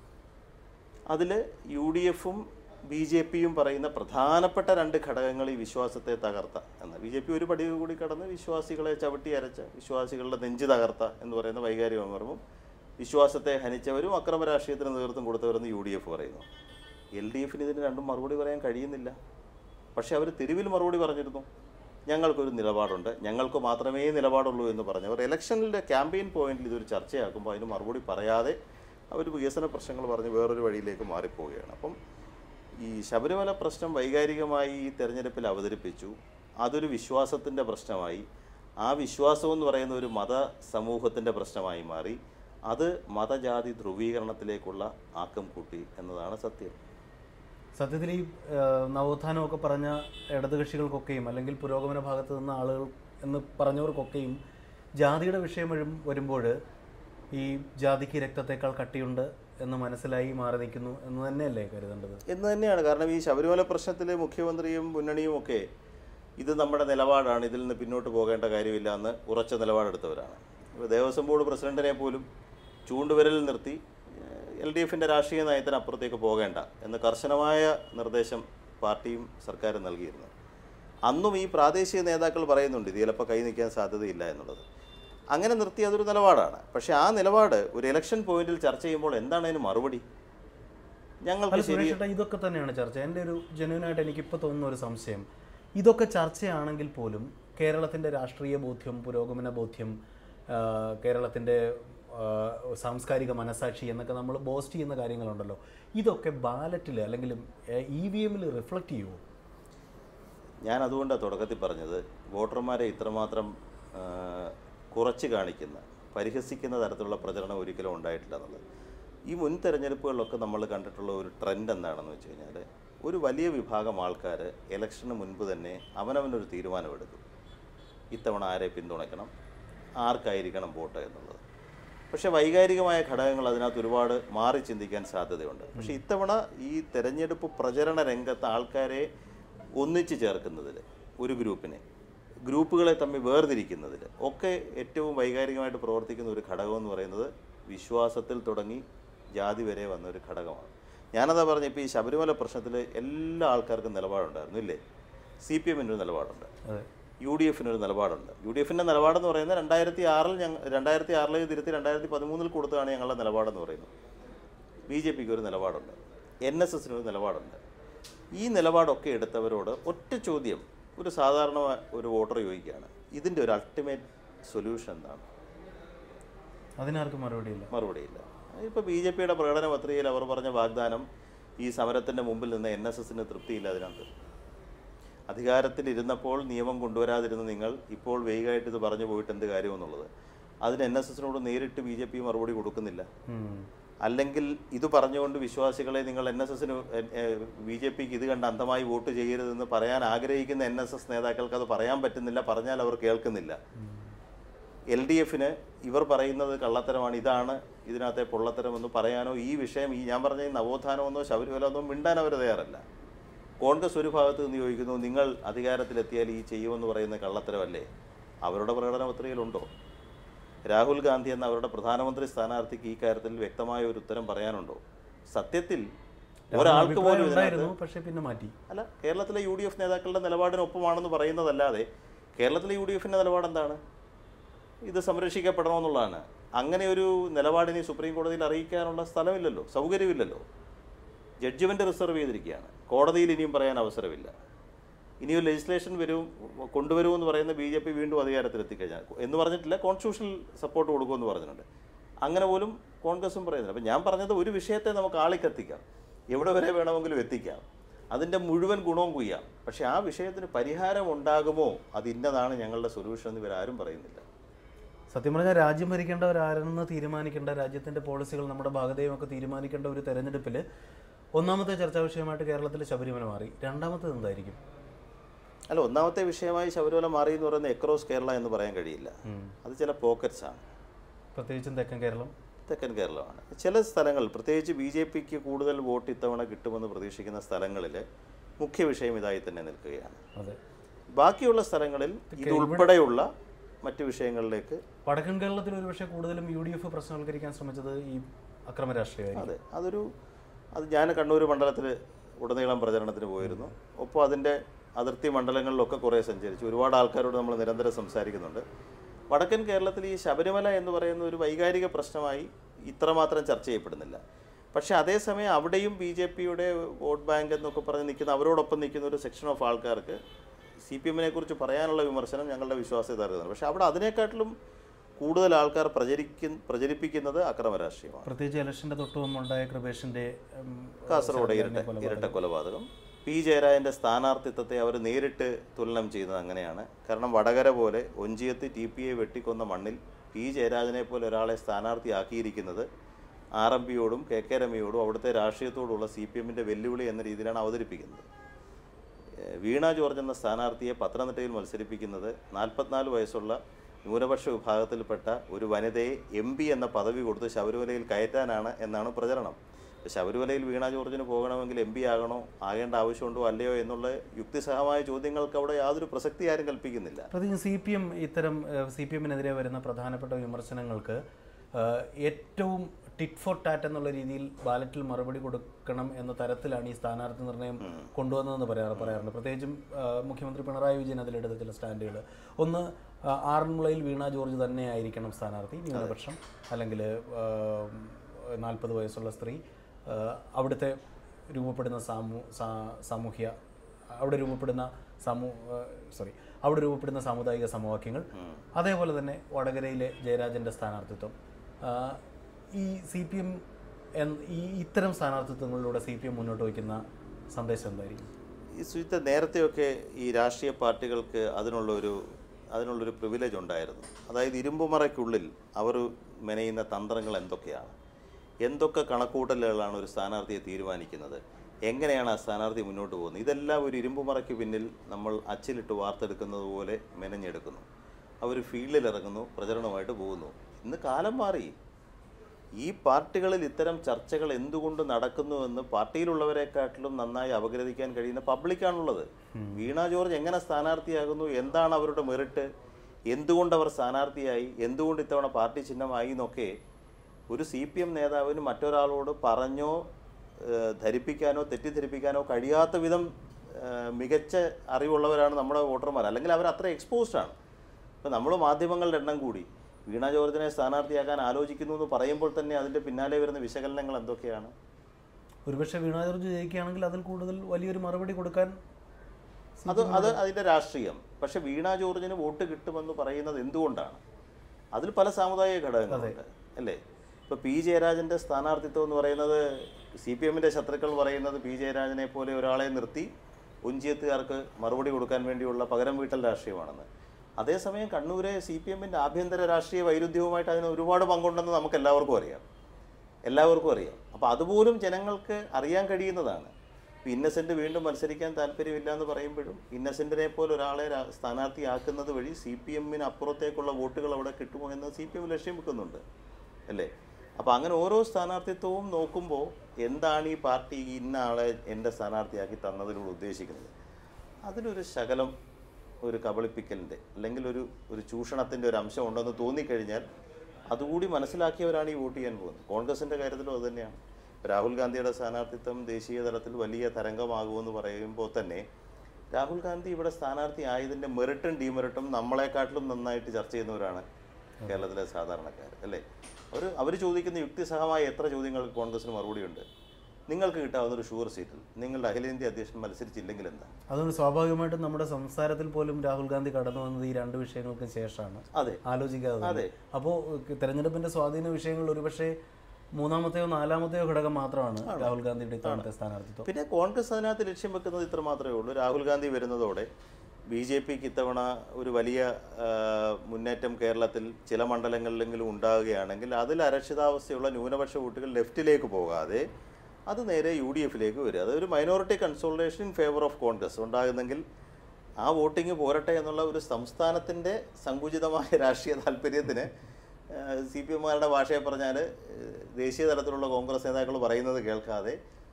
അതിൽ UDFും BJPയും പറയുന്ന പ്രധാനപ്പെട്ട രണ്ട് ഘടകങ്ങൾ ഈ വിശ്വാസത്തെ തകർത്ത എന്ന. BJP ഒരു പടി കൂടി കടന്ന് വിശ്വാസികളെ ചവിട്ടി അരച്ച, വിശ്വാസികളുടെ നെഞ്ച് തകർത്ത എന്ന് പറയുന്ന വൈകാരിക വിമർശവും, വിശ്വാസത്തെ ഹനിച്ചവരും അക്രമ രാഷ്ട്രീയത്തിന് നേതൃത്വം കൊടുത്തവരെന്ന് UDF പറയുന്നു. LDFന് ഇതിന് രണ്ടും മറുപടി പറയാൻ കഴിയുന്നില്ല. പക്ഷേ അവർ തെരുവിൽ മറുപടി പറഞ്ഞിരുന്നു. ഞങ്ങൾക്കൊരു നിലപാടുണ്ട്, ഞങ്ങൾക്ക് മാത്രമേ നിലപാടുള്ളൂ എന്ന് പറഞ്ഞവർ ഇലക്ഷനിലെ ക്യാമ്പയിൻ പോയിന്റിൽ ഇതൊരു ചർച്ചയാക്കുമ്പോൾ അതിന് മറുപടി പറയാതെ അവർ വികസന പ്രശ്നങ്ങൾ പറഞ്ഞ് വേറൊരു വഴിയിലേക്ക് മാറിപ്പോവുകയാണ്. അപ്പം ഈ ശബരിമല പ്രശ്നം വൈകാരികമായി ഈ തെരഞ്ഞെടുപ്പിൽ അവതരിപ്പിച്ചു. അതൊരു വിശ്വാസത്തിൻ്റെ പ്രശ്നമായി. ആ വിശ്വാസം എന്ന് പറയുന്ന ഒരു മത സമൂഹത്തിൻ്റെ പ്രശ്നമായി മാറി. അത് മതജാതി ധ്രുവീകരണത്തിലേക്കുള്ള ആക്കം കൂട്ടി എന്നതാണ് സത്യം. സത്യത്തിൽ ഈ നവോത്ഥാനമൊക്കെ പറഞ്ഞ ഇടതുകക്ഷികൾക്കൊക്കെയും അല്ലെങ്കിൽ പുരോഗമന ഭാഗത്ത് നിന്ന ആളുകൾ എന്ന് പറഞ്ഞവർക്കൊക്കെയും ജാതിയുടെ വിഷയം വരുമ്പോൾ ഈ ജാതിക്ക് രക്തത്തേക്കാൾ കട്ടിയുണ്ട് എന്ന് മനസ്സിലായി മാറി നിൽക്കുന്നു എന്ന് തന്നെയല്ലേ കരുതേണ്ടത്? എന്ന് തന്നെയാണ്. കാരണം ഈ ശബരിമല പ്രശ്നത്തിൽ മുഖ്യമന്ത്രിയും മുന്നണിയും ഒക്കെ ഇത് നമ്മുടെ നിലപാടാണ്, ഇതിൽ നിന്ന് പിന്നോട്ട് പോകേണ്ട കാര്യമില്ല എന്ന് ഉറച്ച നിലപാടെടുത്തവരാണ്. ഇപ്പോൾ ദേവസ്വം ബോർഡ് പ്രസിഡന്റിനെ പോലും ചൂണ്ടുവിരലിൽ നിർത്തി LDFിൻ്റെ രാഷ്ട്രീയ നയത്തിന് അപ്പുറത്തേക്ക് പോകേണ്ട എന്ന് കർശനമായ നിർദ്ദേശം പാർട്ടിയും സർക്കാരും നൽകിയിരുന്നു. അന്നും ഈ പ്രാദേശിക നേതാക്കൾ പറയുന്നുണ്ട് ഇത് ചിലപ്പോൾ കൈ നിൽക്കാൻ സാധ്യതയില്ല എന്നുള്ളത്. അങ്ങനെ നിർത്തി അതൊരു നിലപാടാണ്. പക്ഷേ ആ നിലപാട് ഒരു ഇലക്ഷൻ പോയിന്റിൽ ചർച്ച ചെയ്യുമ്പോൾ എന്താണ് അതിന് മറുപടി? ഞങ്ങൾക്ക് ഇതൊക്കെ തന്നെയാണ് ചർച്ച. എൻ്റെ ഒരു ജെന്യുവനായിട്ട് എനിക്കിപ്പോൾ തോന്നുന്ന ഒരു സംശയം, ഇതൊക്കെ ചർച്ചയാണെങ്കിൽ പോലും കേരളത്തിൻ്റെ രാഷ്ട്രീയ ബോധ്യം, പുരോഗമന ബോധ്യം, കേരളത്തിൻ്റെ സാംസ്കാരിക മനസാക്ഷി എന്നൊക്കെ നമ്മൾ ബോസ്റ്റ് ചെയ്യുന്ന കാര്യങ്ങളുണ്ടല്ലോ, ഇതൊക്കെ ബാലറ്റിൽ അല്ലെങ്കിൽ EVMൽ റിഫ്ലക്റ്റ് ചെയ്യുമോ? ഞാൻ അതുകൊണ്ടാണ് തുടക്കത്തിൽ പറഞ്ഞത്, വോട്ടർമാരെ ഇത്രമാത്രം കുറച്ച് കാണിക്കുന്ന, പരിഹസിക്കുന്ന തരത്തിലുള്ള പ്രചരണം ഒരിക്കലും ഉണ്ടായിട്ടില്ല എന്നുള്ളത്. ഈ മുൻ തെരഞ്ഞെടുപ്പുകളിലൊക്കെ നമ്മൾ കണ്ടിട്ടുള്ള ഒരു ട്രെൻഡ് എന്താണെന്ന് വെച്ച് കഴിഞ്ഞാൽ, ഒരു വലിയ വിഭാഗം ആൾക്കാർ ഇലക്ഷന് മുൻപ് തന്നെ അവനവനൊരു തീരുമാനമെടുക്കും. ഇത്തവണ ആരെ പിന്തുണയ്ക്കണം, ആർക്കായിരിക്കണം വോട്ട് എന്നുള്ളത്. പക്ഷേ വൈകാരികമായ ഘടകങ്ങൾ അതിനകത്ത് ഒരുപാട് മാറി ചിന്തിക്കാൻ സാധ്യതയുണ്ട്. പക്ഷേ ഇത്തവണ ഈ തെരഞ്ഞെടുപ്പ് പ്രചരണ രംഗത്ത് ആൾക്കാരെ ഒന്നിച്ച് ചേർക്കുന്നതിൽ, ഒരു ഗ്രൂപ്പുകളെ തമ്മിൽ വേർതിരിക്കുന്നതിൽ ഒക്കെ ഏറ്റവും വൈകാരികമായിട്ട് പ്രവർത്തിക്കുന്ന ഒരു ഘടകമെന്ന് പറയുന്നത് വിശ്വാസത്തിൽ തുടങ്ങി ജാതി വരെ വന്ന ഒരു ഘടകമാണ്. ഞാനതാ പറഞ്ഞ ഇപ്പോൾ ഈ ശബരിമല പ്രശ്നത്തിൽ എല്ലാ ആൾക്കാർക്കും നിലപാടുണ്ടായിരുന്നു ഇല്ലേ? CPM-ന് നിലപാടുണ്ട്, UDF-ന് നിലപാടുണ്ട്. UDF-ൻ്റെ നിലപാടെന്ന് പറയുന്നത് 2006 തിരുത്തി 2013 കൊടുത്തതാണ് ഞങ്ങളുടെ നിലപാടെന്ന് പറയുന്നത്. BJP-ക്ക് ഒരു നിലപാടുണ്ട്, NSS-ന് ഒരു നിലപാടുണ്ട്. ഈ നിലപാടൊക്കെ എടുത്തവരോട് ഒറ്റ ചോദ്യം ഒരു സാധാരണ ഒരു വോട്ടർ ചോദിക്കുകയാണ്, ഇതിൻ്റെ ഒരു അൾട്ടിമേറ്റ് സൊല്യൂഷൻ എന്താണ്? അതിനാർക്കും മറുപടിയില്ല. ഇപ്പോൾ BJP-യുടെ പ്രകടന പത്രികയിൽ അവർ പറഞ്ഞ വാഗ്ദാനം, ഈ സമരത്തിൻ്റെ മുമ്പിൽ നിന്ന് NSS-ന് തൃപ്തിയില്ല. അതിനകത്ത് അധികാരത്തിലിരുന്നപ്പോൾ നിയമം കൊണ്ടുവരാതിരുന്ന നിങ്ങൾ ഇപ്പോൾ വേഗമായിട്ട് ഇത് പറഞ്ഞു പോയിട്ട് എന്ത് കാര്യമെന്നുള്ളത്, അതിന് NSS-നോട് നേരിട്ട് BJP മറുപടി കൊടുക്കുന്നില്ല. അല്ലെങ്കിൽ ഇത് പറഞ്ഞുകൊണ്ട് വിശ്വാസികളെ നിങ്ങൾ NSS-ന് BJP-ക്ക് ഇത് കണ്ട് അന്ധമായി വോട്ട് ചെയ്യരുതെന്ന് പറയാൻ ആഗ്രഹിക്കുന്ന NSS നേതാക്കൾക്ക് അത് പറയാൻ പറ്റുന്നില്ല, പറഞ്ഞാൽ അവർ കേൾക്കുന്നില്ല. LDF-ന് ഇവർ പറയുന്നത് കള്ളത്തരമാണ്, ഇതാണ് ഇതിനകത്തെ പൊള്ളത്തരമെന്ന് പറയാനോ ഈ വിഷയം ഈ ഞാൻ പറഞ്ഞ നവോത്ഥാനമെന്നോ ശബരിമലമെന്നോ മിണ്ടാൻ അവർ തയ്യാറല്ല. കോൺഗ്രസ് ഒരു ഭാഗത്ത് നിന്ന് ചോദിക്കുന്നു, നിങ്ങൾ അധികാരത്തിലെത്തിയാൽ ഈ ചെയ്യുമെന്ന് പറയുന്ന കള്ളത്തരമല്ലേ? അവരുടെ പ്രകടന പത്രികയിലുണ്ടോ? രാഹുൽ ഗാന്ധി എന്ന അവരുടെ പ്രധാനമന്ത്രി സ്ഥാനാർത്ഥിക്ക് ഈ കാര്യത്തിൽ വ്യക്തമായ ഒരു ഉത്തരം പറയാനുണ്ടോ? സത്യത്തിൽ ഒരാൾക്ക് പോലും പക്ഷേ പിന്നെ മാറ്റി അല്ല, കേരളത്തിലെ UDF നേതാക്കളുടെ നിലപാടിനൊപ്പമാണെന്ന് പറയുന്നതല്ലാതെ കേരളത്തിലെ UDF-ൻ്റെ നിലപാട് എന്താണ്? ഇത് സംരക്ഷിക്കപ്പെടണമെന്നുള്ളതാണ്. അങ്ങനെ ഒരു നിലപാടിനെ സുപ്രീം കോടതിയിൽ അറിയിക്കാനുള്ള സ്ഥലമില്ലല്ലോ, സൗകര്യമില്ലല്ലോ. ജഡ്ജ്മെൻറ്റ് റിസർവ് ചെയ്തിരിക്കുകയാണ്. കോടതിയിൽ ഇനിയും പറയാൻ അവസരമില്ല. ഇനിയൊരു ലെജിസ്ലേഷൻ കൊണ്ടുവരുമെന്ന് പറയുന്ന BJP വീണ്ടും അധികാരത്തിലെത്തിക്കഴിഞ്ഞാൽ എന്ന് പറഞ്ഞിട്ടില്ല, കോൺസ്റ്റിറ്റ്യൂഷണൽ സപ്പോർട്ട് കൊടുക്കുമെന്ന് പറഞ്ഞിട്ടുണ്ട്. അങ്ങനെ പോലും കോൺഗ്രസും പറയുന്നില്ല. അപ്പം ഞാൻ പറഞ്ഞത് ഒരു വിഷയത്തെ നമുക്ക് ആളിക്കത്തിക്കാം, എവിടെ വരെ വേണമെങ്കിലും എത്തിക്കാം, അതിൻ്റെ മുഴുവൻ ഗുണവും കൊയ്യാം. പക്ഷേ ആ വിഷയത്തിന് പരിഹാരം ഉണ്ടാകുമോ, അത് ഇന്നതാണ് ഞങ്ങളുടെ സൊല്യൂഷൻ എന്ന് ഇവരാരും പറയുന്നില്ല. സത്യം പറഞ്ഞാൽ രാജ്യം ഭരിക്കേണ്ടവരാരെന്ന് തീരുമാനിക്കേണ്ട, രാജ്യത്തിൻ്റെ പോളിസികൾ നമ്മുടെ ഭാഗതയുമൊക്കെ തീരുമാനിക്കേണ്ട ഒരു തെരഞ്ഞെടുപ്പിൽ ഒന്നാമത്തെ ചർച്ചാ വിഷയമായിട്ട് കേരളത്തിൽ ശബരിമല മാറി. രണ്ടാമത്തേത് എന്തായിരിക്കും? അല്ല, ഒന്നാമത്തെ വിഷയമായി ശബരിമല മാറി എന്ന് പറയുന്നത് എക്രോസ് കേരള എന്ന് പറയാൻ കഴിയില്ല. അത് ചില പോക്കറ്റ്സാണ്, പ്രത്യേകിച്ചും തെക്കൻ കേരളമാണ്. ചില സ്ഥലങ്ങൾ പ്രത്യേകിച്ച് BJP-ക്ക് കൂടുതൽ വോട്ട് ഇത്തവണ കിട്ടുമെന്ന് പ്രതീക്ഷിക്കുന്ന സ്ഥലങ്ങളിൽ മുഖ്യ വിഷയം ഇതായി തന്നെ നിൽക്കുകയാണ്. ബാക്കിയുള്ള സ്ഥലങ്ങളിൽ ഇതുൾപ്പെടെയുള്ള മറ്റു വിഷയങ്ങളിലേക്ക് വടക്കൻ കേരളത്തിൽ ഒരുപക്ഷെ കൂടുതലും UDF പ്രശ്നവൽക്കരിക്കാൻ ശ്രമിച്ചത് ഈ അക്രമ രാഷ്ട്രീയമായി. അതെ, അത് ഞാൻ കണ്ണൂർ മണ്ഡലത്തിൽ ഉടനീളം പ്രചരണത്തിന് പോയിരുന്നു. ഒപ്പം അതിൻ്റെ അതിർത്തി മണ്ഡലങ്ങളിലൊക്കെ കുറേ സഞ്ചരിച്ചു. ഒരുപാട് ആൾക്കാരോട് നമ്മൾ നിരന്തരം സംസാരിക്കുന്നുണ്ട്. വടക്കൻ കേരളത്തിൽ ഈ ശബരിമല എന്ന് പറയുന്ന ഒരു വൈകാരിക പ്രശ്നമായി ഇത്രമാത്രം ചർച്ച ചെയ്യപ്പെടുന്നില്ല. പക്ഷേ അതേസമയം അവിടെയും BJP-യുടെ വോട്ട് ബാങ്ക് എന്നൊക്കെ പറഞ്ഞ് നിൽക്കുന്ന, അവരോടൊപ്പം നിൽക്കുന്ന ഒരു സെക്ഷൻ ഓഫ് ആൾക്കാർക്ക് CPM-നെ കുറിച്ച് പറയാനുള്ള വിമർശനം ഞങ്ങളുടെ വിശ്വാസ്യത അറിയുന്നത്. പക്ഷേ അവിടെ അതിനേക്കാട്ടിലും കൂടുതൽ ആൾക്കാർ പ്രചരിപ്പിക്കുന്നത് അക്രമ രാഷ്ട്രീയമാണ്. പ്രത്യേകിച്ച് ഇലക്ഷൻ്റെ തൊട്ടുമുണ്ടായ കൃപേഷിൻ്റെ കാസർഗോഡ് ഇരട്ട കൊലപാതകം, P. ജയരാജൻ്റെ സ്ഥാനാർത്ഥിത്വത്തെ അവർ നേരിട്ട് തുലനം ചെയ്യുന്നത് അങ്ങനെയാണ്. കാരണം വടകര പോലെ ഒഞ്ചിയത്ത് TPA വെട്ടിക്കൊന്ന മണ്ണിൽ P. ജയരാജനെ പോലെ ഒരാളെ സ്ഥാനാർത്ഥിയാക്കിയിരിക്കുന്നത് RMPയോടും KK രമയോടും അവിടുത്തെ രാഷ്ട്രീയത്തോടുള്ള CPM-ൻ്റെ വെല്ലുവിളി എന്ന രീതിയിലാണ് അവതരിപ്പിക്കുന്നത്. വീണ ജോർജ് എന്ന സ്ഥാനാർത്ഥിയെ പത്തനംതിട്ടയിൽ മത്സരിപ്പിക്കുന്നത് 44 വയസ്സുള്ള ന്യൂനപക്ഷ വിഭാഗത്തിൽപ്പെട്ട ഒരു വനിതയെ MP എന്ന പദവി കൊടുത്ത് ശബരിമലയിൽ കയറ്റാനാണ് എന്നാണ് പ്രചരണം. ശബരിമലയിൽ വീണ ജോർജിന് പോകണമെങ്കിൽ MP ആകണോ, ആകേണ്ട ആവശ്യമുണ്ടോ അല്ലയോ എന്നുള്ള യുക്തിസഹമായ ചോദ്യങ്ങൾക്ക് അവിടെ യാതൊരു പ്രസക്തി ആരും കൽപ്പിക്കുന്നില്ല. CPM-നെതിരെ വരുന്ന പ്രധാനപ്പെട്ട വിമർശനങ്ങൾക്ക് ഏറ്റവും ടിറ്റ് ഫോർ ടാറ്റ് എന്നുള്ള രീതിയിൽ ബാലറ്റിൽ മറുപടി കൊടുക്കണം എന്ന തരത്തിലാണ് ഈ സ്ഥാനാർത്ഥി നിർണ്ണയം കൊണ്ടുവന്നതെന്ന് പറയാറുണ്ട്. പ്രത്യേകിച്ചും മുഖ്യമന്ത്രി പിണറായി വിജയൻ അതിലെടുത്ത ചില സ്റ്റാൻഡുകൾ. ഒന്ന്, ആറന്മുളയിൽ വീണ ജോർജ് തന്നെ ആയിരിക്കണം സ്ഥാനാർത്ഥി, ന്യൂനപക്ഷം അല്ലെങ്കിൽ 40 വയസ്സുള്ള സ്ത്രീ, അവിടുത്തെ രൂപപ്പെടുന്ന അവിടെ രൂപപ്പെടുന്ന സാമുദായിക സമവാക്യങ്ങൾ, അതേപോലെ തന്നെ വടകരയിലെ ജയരാജൻ്റെ സ്ഥാനാർത്ഥിത്വം. ഈ CPM ഇത്തരം സ്ഥാനാർത്ഥിത്വങ്ങളിലൂടെ CPM മുന്നോട്ട് വയ്ക്കുന്ന സന്ദേശം എന്തായിരിക്കും? ഈ സുജിത്ത്, നേരത്തെയൊക്കെ ഈ രാഷ്ട്രീയ പാർട്ടികൾക്ക് അതിനുള്ളൊരു പ്രിവിലേജ് ഉണ്ടായിരുന്നു. അതായത് ഇരുമ്പുമറയ്ക്കുള്ളിൽ അവർ മെനയുന്ന തന്ത്രങ്ങൾ എന്തൊക്കെയാണ്, എന്തൊക്കെ കണക്കൂട്ടലുകളാണ് ഒരു സ്ഥാനാർത്ഥിയെ തീരുമാനിക്കുന്നത്, എങ്ങനെയാണ് ആ സ്ഥാനാർത്ഥി മുന്നോട്ട് പോകുന്നത്? ഇതെല്ലാം ഒരു ഇരുമ്പുമറയ്ക്ക് പിന്നിൽ നമ്മൾ അച്ചിലിട്ട് വാർത്തെടുക്കുന്നത് പോലെ മെനഞ്ഞെടുക്കുന്നു. അവർ ഫീൽഡിൽ ഇറങ്ങുന്നു, പ്രചരണമായിട്ട് പോകുന്നു. ഇന്ന് കാലം മാറി. ഈ പാർട്ടികളിൽ ഇത്തരം ചർച്ചകൾ എന്തുകൊണ്ട് നടക്കുന്നുവെന്ന് പാർട്ടിയിലുള്ളവരെക്കാട്ടിലും നന്നായി അപഗ്രഥിക്കാൻ കഴിയുന്ന പബ്ലിക്കാണുള്ളത്. വീണ ജോർജ് എങ്ങനെ സ്ഥാനാർത്ഥിയാകുന്നു, എന്താണ് അവരുടെ മെറിറ്റ്, എന്തുകൊണ്ട് അവർ സ്ഥാനാർത്ഥിയായി, എന്തുകൊണ്ട് ഇത്തവണ പാർട്ടി ചിഹ്നമായി എന്നൊക്കെ ഒരു CPM നേതാവിന് മറ്റൊരാളോട് പറഞ്ഞോ ധരിപ്പിക്കാനോ തെറ്റിദ്ധരിപ്പിക്കാനോ കഴിയാത്ത വിധം മികച്ച അറിവുള്ളവരാണ് നമ്മുടെ വോട്ടർമാർ. അല്ലെങ്കിൽ അവർ അത്ര എക്സ്പോസ്ഡ് ആണ്. ഇപ്പോൾ നമ്മൾ മാധ്യമങ്ങളുടെ എണ്ണം കൂടി വീണ ജോർജിനെ സ്ഥാനാർത്ഥിയാക്കാൻ ആലോചിക്കുന്നു എന്ന് പറയുമ്പോൾ തന്നെ അതിൻ്റെ പിന്നാലെ വരുന്ന വിശകലനങ്ങൾ എന്തൊക്കെയാണ്? ഒരുപക്ഷെ വീണ ജോർജ് ജയിക്കുകയാണെങ്കിൽ അതിൽ കൂടുതൽ വലിയൊരു മറുപടി കൊടുക്കാൻ അത് അതിൻ്റെ രാഷ്ട്രീയം. പക്ഷെ വീണ ജോർജിന് വോട്ട് കിട്ടുമെന്ന് പറയുന്നത് എന്തുകൊണ്ടാണ്? അതിൽ പല സാമുദായിക ഘടകങ്ങളുണ്ട് അല്ലേ? ഇപ്പോൾ P. ജയരാജൻ്റെ സ്ഥാനാർത്ഥിത്വം എന്ന് പറയുന്നത് CPMൻ്റെ ശത്രുക്കൾ പറയുന്നത് P. ജയരാജനെ പോലെ ഒരാളെ നിർത്തി ഒഞ്ചിയത്തുകാർക്ക് മറുപടി കൊടുക്കാൻ വേണ്ടിയുള്ള പകരം വീട്ടൽ രാഷ്ട്രീയമാണെന്ന്. അതേസമയം കണ്ണൂരെ CPMൻ്റെ ആഭ്യന്തര രാഷ്ട്രീയ വൈരുദ്ധ്യവുമായിട്ട് അതിന് ഒരുപാട് പങ്കുണ്ടെന്ന് നമുക്ക് എല്ലാവർക്കും അറിയാം. അപ്പോൾ അതുപോലും ജനങ്ങൾക്ക് അറിയാൻ കഴിയുന്നതാണ്. ഇപ്പോൾ ഇന്നസെൻ്റ് വീണ്ടും മത്സരിക്കാൻ താല്പര്യമില്ല എന്ന് പറയുമ്പോഴും ഇന്നസെൻറ്റിനെ പോലെ ഒരാളെ സ്ഥാനാർത്ഥിയാക്കുന്നത് വഴി CPMന് അപ്പുറത്തേക്കുള്ള വോട്ടുകൾ അവിടെ കിട്ടുമോ എന്ന് CPM ലക്ഷ്യം വെക്കുന്നുണ്ട് അല്ലേ? അപ്പോൾ അങ്ങനെ ഓരോ സ്ഥാനാർത്ഥിത്വവും നോക്കുമ്പോൾ എന്താണ് ഈ പാർട്ടി ഇന്ന ആളെ എൻ്റെ സ്ഥാനാർത്ഥിയാക്കി തന്നതിനോട് ഉദ്ദേശിക്കുന്നത്? അതിലൊരു ശകലം ഒരു കബളിപ്പിക്കലിൻ്റെ അല്ലെങ്കിൽ ഒരു ചൂഷണത്തിൻ്റെ ഒരു അംശം ഉണ്ടെന്ന് തോന്നിക്കഴിഞ്ഞാൽ അതുകൂടി മനസ്സിലാക്കിയവരാണ് ഈ വോട്ട് ചെയ്യാൻ പോകുന്നത്. കോൺഗ്രസിൻ്റെ കാര്യത്തിലും അതുതന്നെയാണ്. രാഹുൽ ഗാന്ധിയുടെ സ്ഥാനാർത്ഥിത്വം ദേശീയ തലത്തിൽ വലിയ തരംഗമാകുമെന്ന് പറയുമ്പോൾ തന്നെ രാഹുൽ ഗാന്ധി ഇവിടെ സ്ഥാനാർത്ഥി ആയതിൻ്റെ മെറിറ്റും ഡീമെറിറ്റും നമ്മളെക്കാട്ടിലും നന്നായിട്ട് ചർച്ച ചെയ്യുന്നവരാണ് കേരളത്തിലെ സാധാരണക്കാർ അല്ലേ? അവർ ചോദിക്കുന്ന യുക്തിസഹമായ എത്ര ചോദ്യങ്ങൾക്ക് കോൺഗ്രസിന് മറുപടിയുണ്ട്. നിങ്ങൾക്ക് കിട്ടാവുന്ന ഒരു ഷുവർ സീറ്റിൽ നിങ്ങളുടെ അഖിലേന്ത്യാ അധ്യക്ഷൻ മത്സരിച്ചില്ലെങ്കിൽ എന്താ? അതുകൊണ്ട് സ്വാഭാവികമായിട്ടും നമ്മുടെ സംസാരത്തിൽ പോലും രാഹുൽ ഗാന്ധി കടന്നു വന്നത് ഈ രണ്ട് വിഷയങ്ങൾക്ക് ശേഷമാണ്. അതെ, ആലോചിക്കാതെ. അതെ. അപ്പോൾ തെരഞ്ഞെടുപ്പിന്റെ സ്വാധീന വിഷയങ്ങൾ ഒരുപക്ഷെ മൂന്നാമത്തെയോ നാലാമത്തെയോ ഘടകം മാത്രമാണ് രാഹുൽ ഗാന്ധിയുടെ ഇത്തവണത്തെ സ്ഥാനാർത്ഥിത്വം. പിന്നെ കോൺഗ്രസ് അതിനകത്ത് ലക്ഷ്യം വെക്കുന്നത് ഇത്ര മാത്രമേ ഉള്ളൂ. രാഹുൽ ഗാന്ധി വരുന്നതോടെ BJPക്ക് ഇത്തവണ ഒരു വലിയ മുന്നേറ്റം കേരളത്തിൽ ചില മണ്ഡലങ്ങളിലെങ്കിലും ഉണ്ടാവുകയാണെങ്കിൽ അതിൽ അരക്ഷിതാവസ്ഥയുള്ള ന്യൂനപക്ഷ വോട്ടുകൾ ലെഫ്റ്റിലേക്ക് പോകാതെ അത് നേരെ UDFിലേക്ക് വരിക. അതൊരു minority consolidation in favour of Congress ഉണ്ടാകുന്നെങ്കിൽ ആ വോട്ടിംഗ് പോരട്ടെ എന്നുള്ള ഒരു സംസ്ഥാനത്തിൻ്റെ സങ്കുചിതമായ രാഷ്ട്രീയ താല്പര്യത്തിന് CPMമാരുടെ ഭാഷയെ പറഞ്ഞാൽ ദേശീയ തലത്തിലുള്ള കോൺഗ്രസ് നേതാക്കൾ പറയുന്നത് കേൾക്കാതെ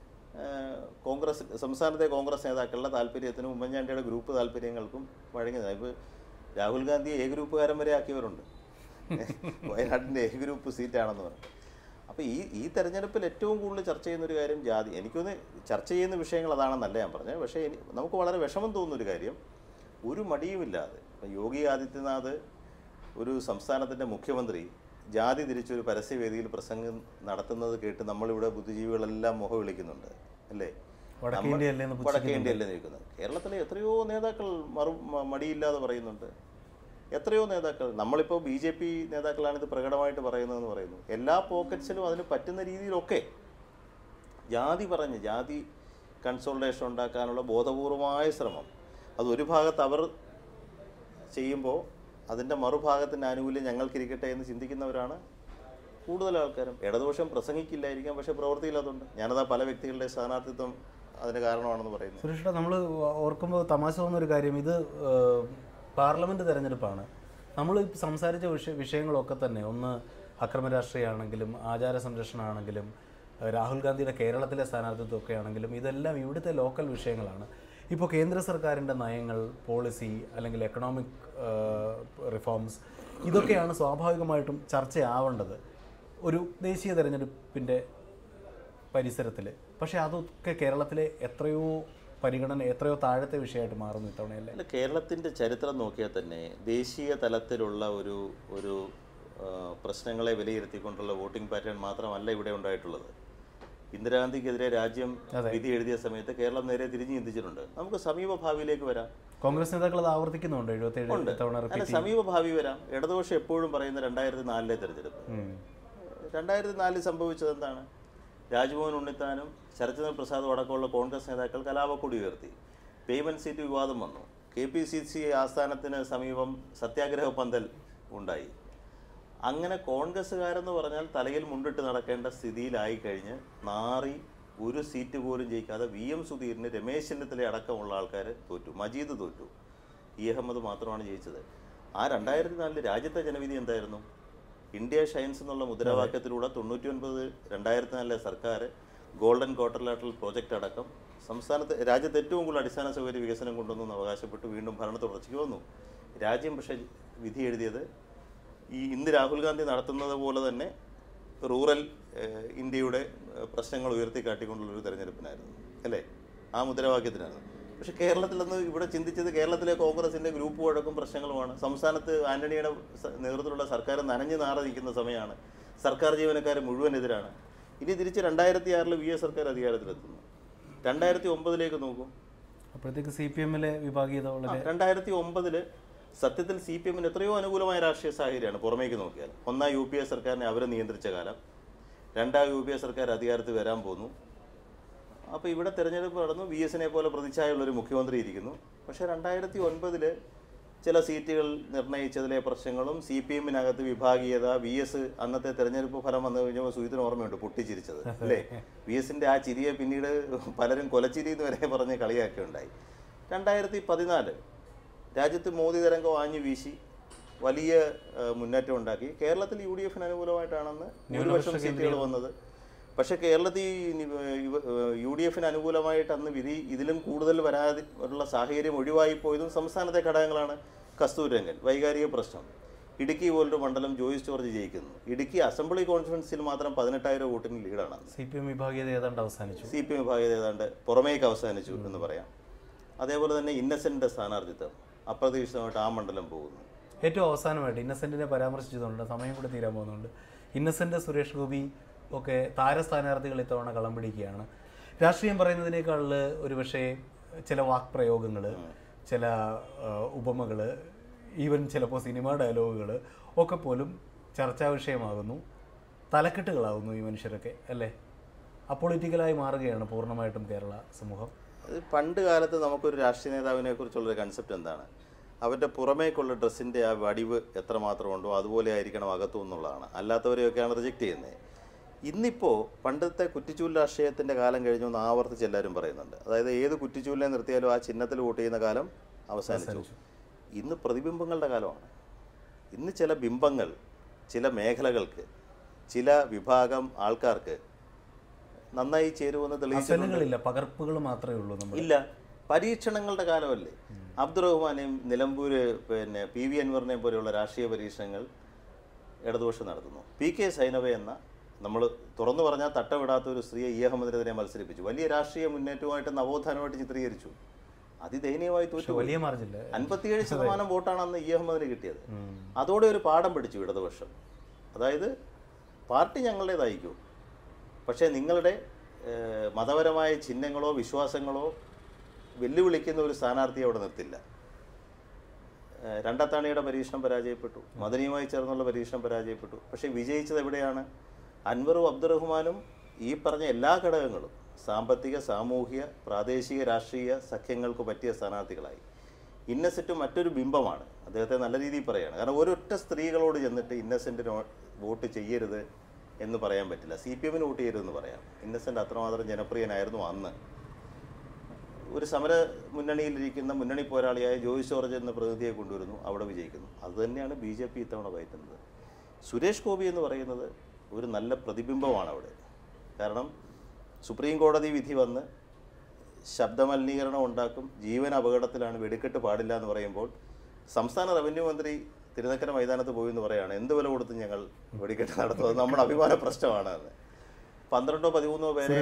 സംസ്ഥാനത്തെ കോൺഗ്രസ് നേതാക്കളുടെ താല്പര്യത്തിനും ഉമ്മൻചാണ്ടിയുടെ ഗ്രൂപ്പ് താല്പര്യങ്ങൾക്കും വഴങ്ങിയതാണ്. ഇപ്പോൾ രാഹുൽ ഗാന്ധിയെ A ഗ്രൂപ്പുകാരൻ വരെ ആക്കിയവരുണ്ട്. വയനാട്ടിൻ്റെ A ഗ്രൂപ്പ് സീറ്റാണെന്ന് പറഞ്ഞു. അപ്പോൾ ഈ തെരഞ്ഞെടുപ്പിൽ ഏറ്റവും കൂടുതൽ ചർച്ച ചെയ്യുന്നൊരു കാര്യം ജാതി. എനിക്കൊന്ന് ചർച്ച ചെയ്യുന്ന വിഷയങ്ങൾ അതാണെന്നല്ല ഞാൻ പറഞ്ഞത്. പക്ഷേ നമുക്ക് വളരെ വിഷമം തോന്നുന്നൊരു കാര്യം, ഒരു മടിയുമില്ലാതെ ഇപ്പം യോഗി ആദിത്യനാഥ് ഒരു സംസ്ഥാനത്തിൻ്റെ മുഖ്യമന്ത്രി ജാതി തിരിച്ചൊരു പരസ്യവേദിയിൽ പ്രസംഗം നടത്തുന്നത് കേട്ട് നമ്മളിവിടെ ബുദ്ധിജീവികളെല്ലാം മുഖം വിളിക്കുന്നുണ്ട് അല്ലേ? വടക്കേ ഇന്ത്യയല്ലേ നിൽക്കുന്നത്. കേരളത്തിലെ എത്രയോ നേതാക്കൾ മടിയില്ലാതെ പറയുന്നുണ്ട്. എത്രയോ നേതാക്കൾ, നമ്മളിപ്പോൾ BJP നേതാക്കളാണ് ഇത് പ്രകടമായിട്ട് പറയുന്നതെന്ന് പറയുന്നു. എല്ലാ പോക്കറ്റ്സിലും അതിന് പറ്റുന്ന രീതിയിലൊക്കെ ജാതി കൺസോൾട്ടേഷൻ ഉണ്ടാക്കാനുള്ള ബോധപൂർവമായ ശ്രമം അത് ഒരു ഭാഗത്ത് അവർ ചെയ്യുമ്പോൾ അതിൻ്റെ മറുഭാഗത്തിൻ്റെ ആനുകൂല്യം ഞങ്ങൾക്കിരിക്കട്ടെ എന്ന് ചിന്തിക്കുന്നവരാണ് കൂടുതൽ ആൾക്കാരും. ഇടതുപക്ഷം പ്രസംഗിക്കില്ലായിരിക്കാം, പക്ഷേ പ്രവൃത്തിയിൽ അതുണ്ട്. ഞാനതാ പല വ്യക്തികളുടെ സ്ഥാനാർത്ഥിത്വം അതിന് കാരണമാണെന്ന് പറയുന്നത്. സുരേഷ്, നമ്മൾ ഓർക്കുമ്പോൾ തമാശ തോന്നുന്നൊരു കാര്യം, ഇത് പാർലമെൻറ്റ് തെരഞ്ഞെടുപ്പാണ്. നമ്മൾ സംസാരിച്ച വിഷയങ്ങളൊക്കെ തന്നെ, ഒന്ന് അക്രമ രാഷ്ട്രീയമാണെങ്കിലും ആചാര സംരക്ഷണമാണെങ്കിലും രാഹുൽ ഗാന്ധിയുടെ കേരളത്തിലെ സ്ഥാനാർത്ഥിത്വമൊക്കെ ആണെങ്കിലും ഇതെല്ലാം ഇവിടുത്തെ ലോക്കൽ വിഷയങ്ങളാണ്. ഇപ്പോൾ കേന്ദ്ര സർക്കാരിൻ്റെ നയങ്ങൾ, പോളിസി അല്ലെങ്കിൽ എക്കണോമിക് റിഫോംസ്, ഇതൊക്കെയാണ് സ്വാഭാവികമായിട്ടും ചർച്ചയാവേണ്ടത് ഒരു ദേശീയ തെരഞ്ഞെടുപ്പിൻ്റെ പരിസരത്തിൽ. പക്ഷേ അതൊക്കെ കേരളത്തിലെ എത്രയോ താഴത്തെ വിഷയമായിട്ട് മാറുന്നു ഇത്തവണയല്ലേ? അല്ല, കേരളത്തിൻ്റെ ചരിത്രം നോക്കിയാൽ തന്നെ ദേശീയ തലത്തിലുള്ള ഒരു പ്രശ്നങ്ങളെ വിലയിരുത്തിക്കൊണ്ടുള്ള വോട്ടിംഗ് പാറ്റേൺ മാത്രമല്ല ഇവിടെ ഉണ്ടായിട്ടുള്ളത്. ഇന്ദിരാഗാന്ധിക്കെതിരെ രാജ്യം വിധി എഴുതിയ സമയത്ത് കേരളം നേരെ തിരിഞ്ഞു ചിന്തിച്ചിട്ടുണ്ട്. നമുക്ക് സമീപ ഭാവിയിലേക്ക് വരാം. കോൺഗ്രസ് നേതാക്കൾ അത് ആവർത്തിക്കുന്നുണ്ട്. 77 അല്ല, സമീപ ഭാവി വരാം. ഇടതുപക്ഷം എപ്പോഴും പറയുന്ന 2004 തെരഞ്ഞെടുപ്പ്. 2004 സംഭവിച്ചത് എന്താണ്? രാജ്മോഹൻ ഉണ്ണിത്താനും ശരത്ചന്ദ്ര പ്രസാദും അടക്കമുള്ള കോൺഗ്രസ് നേതാക്കൾ കലാപക്കൊടി ഉയർത്തി. പേയ്മെൻറ്റ് സീറ്റ് വിവാദം വന്നു. KPCC ആസ്ഥാനത്തിന് സമീപം സത്യാഗ്രഹ പന്തൽ ഉണ്ടായി. അങ്ങനെ കോൺഗ്രസ്സുകാരെന്ന് പറഞ്ഞാൽ തലയിൽ മുണ്ടിട്ട് നടക്കേണ്ട സ്ഥിതിയിലായി കഴിഞ്ഞ് നാറി ഒരു സീറ്റ് പോലും ജയിക്കാതെ VM സുധീറിന്, രമേശ് ചെന്നിത്തല അടക്കമുള്ള ആൾക്കാർ തോറ്റു. മജീദ് തോറ്റു. അഹമ്മദ് മാത്രമാണ് ജയിച്ചത്. ആ 2004 രാജ്യത്തെ ജനവിധി എന്തായിരുന്നു? ഇന്ത്യ ഷൈൻസ് എന്നുള്ള മുദ്രാവാക്യത്തിലൂടെ 99 2004 സർക്കാർ ഗോൾഡൻ ക്വാർട്ടർലാറ്ററൽ പ്രോജക്റ്റ് അടക്കം സംസ്ഥാനത്ത് രാജ്യത്ത് ഏറ്റവും കൂടുതൽ അടിസ്ഥാന സൗകര്യ വികസനം കൊണ്ടുവന്നു അവകാശപ്പെട്ട് വീണ്ടും ഭരണ തുടർച്ചയ്ക്ക് വന്നു. രാജ്യം പക്ഷേ വിധി എഴുതിയത് ഈ ഇന്ന് രാഹുൽ ഗാന്ധി നടത്തുന്നത് പോലെ തന്നെ റൂറൽ ഇന്ത്യയുടെ പ്രശ്നങ്ങൾ ഉയർത്തിക്കാട്ടിക്കൊണ്ടുള്ളൊരു തെരഞ്ഞെടുപ്പിനായിരുന്നു, അല്ലേ? ആ മുദ്രാവാക്യത്തിനായിരുന്നു. പക്ഷേ കേരളത്തിലൊന്ന് ഇവിടെ ചിന്തിച്ചത് കേരളത്തിലെ കോൺഗ്രസിൻ്റെ ഗ്രൂപ്പ് വഴക്കും പ്രശ്നങ്ങളുമാണ്. സംസ്ഥാനത്ത് ആന്റണിയുടെ നേതൃത്വത്തിലുള്ള സർക്കാർ നനഞ്ഞു നാറി നിൽക്കുന്ന സമയമാണ്. സർക്കാർ ജീവനക്കാർ മുഴുവൻ എതിരാണ്. ഇനി തിരിച്ച് 2006 VS സർക്കാർ അധികാരത്തിലെത്തുന്നു. 2009 നോക്കൂ. അപ്പോഴത്തേക്ക് CPM-ലെ വിഭാഗീയത 2009 സത്യത്തിൽ CPM-ന് എത്രയോ അനുകൂലമായ രാഷ്ട്രീയ സാഹചര്യമാണ് പുറമേക്ക് നോക്കിയാൽ. ഒന്നാം UPA സർക്കാരിനെ അവരെ നിയന്ത്രിച്ച കാലം, രണ്ടാം UPA സർക്കാർ അധികാരത്തിൽ വരാൻ പോന്നു. അപ്പോൾ ഇവിടെ തെരഞ്ഞെടുപ്പ് നടന്നു. VS-നെ പോലെ പ്രതിച്ഛായുള്ളൊരു മുഖ്യമന്ത്രി ഇരിക്കുന്നു. പക്ഷേ 2009 ചില സീറ്റുകൾ നിർണ്ണയിച്ചതിലെ പ്രശ്നങ്ങളും CPM-നകത്ത് വിഭാഗീയത, VS അന്നത്തെ തെരഞ്ഞെടുപ്പ് ഫലം വന്നു കഴിഞ്ഞപ്പോൾ സുഹൃത്തിന് ഓർമ്മയുണ്ട് പൊട്ടിച്ചിരിച്ചത്, അല്ലേ? VS-ന്റെ ആ ചിരിയെ പിന്നീട് പലരും കൊലച്ചിരി എന്ന് വരെ പറഞ്ഞ് കളിയാക്കുകയുണ്ടായി. 2014 രാജ്യത്ത് മോദി തരംഗം ആഞ്ഞു വീശി വലിയ മുന്നേറ്റം ഉണ്ടാക്കി. കേരളത്തിൽ UDF-ന് അനുകൂലമായിട്ടാണെന്ന് 100% സീറ്റുകൾ വന്നത്. പക്ഷേ കേരളത്തിൽ UDF-ന് അനുകൂലമായിട്ട് അന്ന് വിധി ഇതിലും കൂടുതൽ വരാനുള്ള സാഹചര്യം ഒഴിവായി പോയതും സംസ്ഥാനത്തെ ഘടകങ്ങളാണ്. കസ്തൂരംഗൻ, വൈകാരിക പ്രശ്നം. ഇടുക്കി പോലൊരു മണ്ഡലം ജോയിസ് ജോർജ് ജയിക്കുന്നു. ഇടുക്കി അസംബ്ലി കോൺഫറൻസിൽ മാത്രം 18,000 വോട്ടിന് ലീഡാണ്. CPM വിഭാഗീയത ഏതാണ്ട് അവസാനിച്ചു. CPM വിഭാഗീയത ഏതാണ്ട് പുറമേക്ക് അവസാനിച്ചു എന്ന് പറയാം. അതേപോലെ തന്നെ ഇന്നസെൻ്റിൻ്റെ സ്ഥാനാർത്ഥിത്വം അപ്രതീക്ഷിതമായിട്ട് ആ മണ്ഡലം പോകുന്നു. ഏറ്റവും അവസാനമായിട്ട് ഇന്നസെൻറ്റിനെ പരാമർശിച്ചതുകൊണ്ട് സമയം കൂടെ തീരാൻ പോകുന്നുണ്ട്. ഇന്നസെൻ്റ്, സുരേഷ് ഗോപി ഒക്കെ താരസ്ഥാനാർത്ഥികൾ ഇത്തവണ കളം പിടിക്കുകയാണ്. രാഷ്ട്രീയം പറയുന്നതിനേക്കാൾ ഒരുപക്ഷെ ചില വാക്പ്രയോഗങ്ങൾ, ചില ഉപമകൾ, ഈവൻ ചിലപ്പോൾ സിനിമാ ഡയലോഗുകൾ ഒക്കെ പോലും ചർച്ചാ വിഷയമാകുന്നു. തലക്കെട്ടുകളാകുന്നു ഈ മനുഷ്യരൊക്കെ, അല്ലേ? അപ്പൊളിറ്റിക്കലായി മാറുകയാണ് പൂർണ്ണമായിട്ടും കേരള സമൂഹം. പണ്ട് കാലത്ത് നമുക്കൊരു രാഷ്ട്രീയ നേതാവിനെ കുറിച്ചുള്ളൊരു കൺസെപ്റ്റ് എന്താണ്? അവരുടെ പുറമേക്കുള്ള ഡ്രസ്സിൻ്റെ ആ വടിവ് എത്രമാത്രം ഉണ്ടോ അതുപോലെ ആയിരിക്കണം അകത്തു എന്നുള്ളതാണ്. അല്ലാത്തവരെയൊക്കെയാണ് റിജക്റ്റ് ചെയ്യുന്നത്. ഇന്നിപ്പോൾ പണ്ടത്തെ കുറ്റിച്ചൂൽ രാഷ്ട്രീയത്തിൻ്റെ കാലം കഴിഞ്ഞു എന്ന് ആവർത്തിച്ച് എല്ലാവരും പറയുന്നുണ്ട്. അതായത് ഏത് കുറ്റിച്ചൂലിനെ നിർത്തിയാലും ആ ചിഹ്നത്തിൽ വോട്ട് ചെയ്യുന്ന കാലം അവസാനിച്ചു. ഇന്ന് പ്രതിബിംബങ്ങളുടെ കാലമാണ്. ഇന്ന് ചില ബിംബങ്ങൾ ചില മേഖലകൾക്ക് ചില വിഭാഗം ആൾക്കാർക്ക് നന്നായി ചേരുമെന്ന് തെളിയിച്ചിട്ടില്ല. പകർപ്പുകൾ മാത്രമേ ഉള്ളൂ. ഇല്ല, പരീക്ഷണങ്ങളുടെ കാലമല്ലേ. അബ്ദുറഹ്മാനെയും നിലമ്പൂര് PV അൻവറിനെയും പോലെയുള്ള രാഷ്ട്രീയ പരീക്ഷണങ്ങൾ ഇടതുപക്ഷം നടത്തുന്നു. PK സൈനവ എന്ന നമ്മൾ തുറന്നു പറഞ്ഞാൽ തട്ടമിടാത്ത ഒരു സ്ത്രീയെ അഹമ്മദിനെതിരെ മത്സരിപ്പിച്ചു. വലിയ രാഷ്ട്രീയ മുന്നേറ്റവുമായിട്ട് നവോത്ഥാനമായിട്ട് ചിത്രീകരിച്ചു. അതിദയനീയമായി തോറ്റു. 57% വോട്ടാണ് അന്ന് അഹമ്മദിന് കിട്ടിയത്. അതോടെ ഒരു പാഠം പഠിച്ചു ഇടതുപക്ഷം. അതായത് പാർട്ടി ഞങ്ങളുടേതായിരിക്കും, പക്ഷേ നിങ്ങളുടെ മതപരമായ ചിഹ്നങ്ങളോ വിശ്വാസങ്ങളോ വെല്ലുവിളിക്കുന്ന ഒരു സ്ഥാനാർത്ഥിയെ അവിടെ നിർത്തില്ല. രണ്ടത്താണിയുടെ പരീക്ഷണം പരാജയപ്പെട്ടു, മദനിയുമായി ചേർന്നുള്ള പരീക്ഷണം പരാജയപ്പെട്ടു. പക്ഷേ വിജയിച്ചത് എവിടെയാണ്? അൻവറും അബ്ദുറഹ്മാനും ഈ പറഞ്ഞ എല്ലാ ഘടകങ്ങളും സാമ്പത്തിക, സാമൂഹിക, പ്രാദേശിക രാഷ്ട്രീയ സഖ്യങ്ങൾക്ക് പറ്റിയ സ്ഥാനാർത്ഥികളായി. ഇന്നസെൻറ്റ് മറ്റൊരു ബിംബമാണ്. അദ്ദേഹത്തെ നല്ല രീതിയിൽ പറയുകയാണ്. കാരണം ഒരൊറ്റ സ്ത്രീകളോട് ചെന്നിട്ട് ഇന്നസെൻറ്റിന് വോട്ട് ചെയ്യരുത് എന്ന് പറയാൻ പറ്റില്ല. CPM-ന് വോട്ട് ചെയ്യരുതെന്ന് പറയാം. ഇന്നസെൻ്റ് അത്രമാത്രം ജനപ്രിയനായിരുന്നു അന്ന്. ഒരു സമര മുന്നണിയിലിരിക്കുന്ന മുന്നണി പോരാളിയായ ജോയിസ് ജോർജ് എന്ന പ്രതിനിധിയെ കൊണ്ടുവരുന്നു, അവിടെ വിജയിക്കുന്നു. അതുതന്നെയാണ് BJP ഇത്തവണ പയറ്റുന്നത്. സുരേഷ് ഗോപി എന്ന് പറയുന്നത് ഒരു നല്ല പ്രതിബിംബമാണ് അവിടെ. കാരണം സുപ്രീം കോടതി വിധി വന്ന് ശബ്ദമലിനീകരണം ഉണ്ടാക്കും, ജീവൻ അപകടത്തിലാണ്, വെടിക്കെട്ട് പാടില്ല എന്ന് പറയുമ്പോൾ സംസ്ഥാന റവന്യൂ മന്ത്രി തിരുനക്കര മൈതാനത്ത് പോയി എന്ന് പറയുകയാണ് എന്ത് വില കൊടുത്തും ഞങ്ങൾ വെടിക്കെട്ട് നടത്തുന്നത് നമ്മുടെ അഭിമാന പ്രശ്നമാണ് എന്ന്. 12-13 പേരെ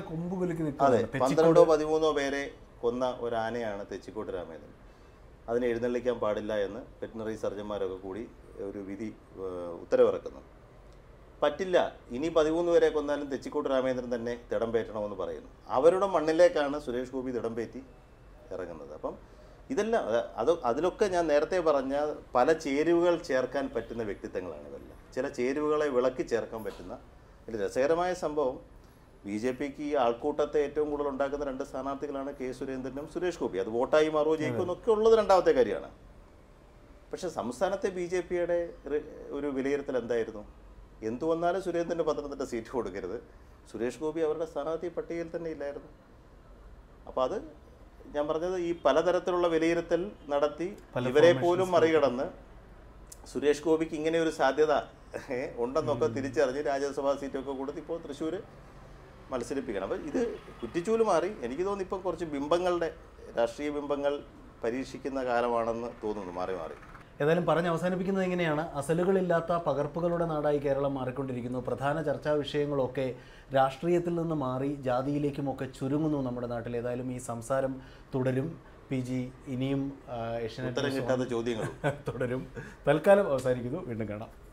12-13 പേരെ കൊന്ന ഒരു ആനയാണ് തെച്ചിക്കോട്ട് രാമേന്ദ്രൻ. അതിനെ എഴുന്നള്ളിക്കാൻ പാടില്ല എന്ന് വെറ്റിനറി സർജന്മാരൊക്കെ കൂടി ഒരു വിധി ഉത്തരവിറക്കുന്നു. പറ്റില്ല, ഇനി 13 പേരെ കൊന്നാലും തെച്ചിക്കോട്ട് രാമേന്ദ്രൻ തന്നെ തിടമ്പേറ്റണമെന്ന് പറയുന്നു. അവരുടെ മണ്ണിലേക്കാണ് സുരേഷ് ഗോപി തിടമ്പേറ്റി ഇറങ്ങുന്നത്. അപ്പം ഇതെല്ലാം അതിലൊക്കെ ഞാൻ നേരത്തെ പറഞ്ഞ പല ചേരുവകൾ ചേർക്കാൻ പറ്റുന്ന വ്യക്തിത്വങ്ങളാണ് ഇതെല്ലാം. ചില ചേരുവകളെ വിളക്കി ചേർക്കാൻ പറ്റുന്ന ഒരു രസകരമായ സംഭവം. BJPക്ക് ഈ ആൾക്കൂട്ടത്തെ ഏറ്റവും കൂടുതൽ ഉണ്ടാക്കുന്ന 2 സ്ഥാനാർത്ഥികളാണ് K. സുരേന്ദ്രനും സുരേഷ് ഗോപി. അത് വോട്ടായി മാറുമോ ജയിക്കും എന്നൊക്കെ ഉള്ളത് രണ്ടാമത്തെ കാര്യമാണ്. പക്ഷെ സംസ്ഥാനത്തെ BJPയുടെ ഒരു വിലയിരുത്തൽ എന്തായിരുന്നു? എന്തു വന്നാലും സുരേന്ദ്രന് 12 സീറ്റ് കൊടുക്കരുത്, സുരേഷ് ഗോപി അവരുടെ സ്ഥാനാർത്ഥി പട്ടികയിൽ തന്നെ ഇല്ലായിരുന്നു. അപ്പോൾ അത് ഞാൻ പറഞ്ഞത്, ഈ പലതരത്തിലുള്ള വിലയിരുത്തൽ നടത്തി ഇവരെ പോലും മറികടന്ന് സുരേഷ് ഗോപിക്ക് ഇങ്ങനെ ഒരു സാധ്യത ഉണ്ടെന്നൊക്കെ തിരിച്ചറിഞ്ഞ് രാജ്യസഭാ സീറ്റൊക്കെ കൊടുത്ത് ഇപ്പോൾ തൃശ്ശൂർ മത്സരിപ്പിക്കണം. അപ്പോൾ ഇത് കുറ്റിച്ചൂല് മാറി. എനിക്ക് തോന്നുന്നു ഇപ്പം കുറച്ച് ബിംബങ്ങളുടെ, രാഷ്ട്രീയ ബിംബങ്ങൾ പരീക്ഷിക്കുന്ന കാലമാണെന്ന് തോന്നുന്നു, മാറി മാറി. ഏതായാലും പറഞ്ഞ് അവസാനിപ്പിക്കുന്നത് എങ്ങനെയാണ്, അസലുകളില്ലാത്ത പകർപ്പുകളുടെ നാടായി കേരളം മാറിക്കൊണ്ടിരിക്കുന്നു. പ്രധാന ചർച്ചാ വിഷയങ്ങളൊക്കെ രാഷ്ട്രീയത്തിൽ നിന്ന് മാറി ജാതിയിലേക്കുമൊക്കെ ചുരുങ്ങുന്നു നമ്മുടെ നാട്ടിൽ. ഏതായാലും ഈ സംസാരം തുടരും. PG ഇനിയും ഏഷ്യാനെറ്റ് കിട്ടാത്ത ചോദ്യങ്ങൾ തുടരും. തൽക്കാലം അവസാനിക്കുന്നു. വീണ്ടും കാണാം.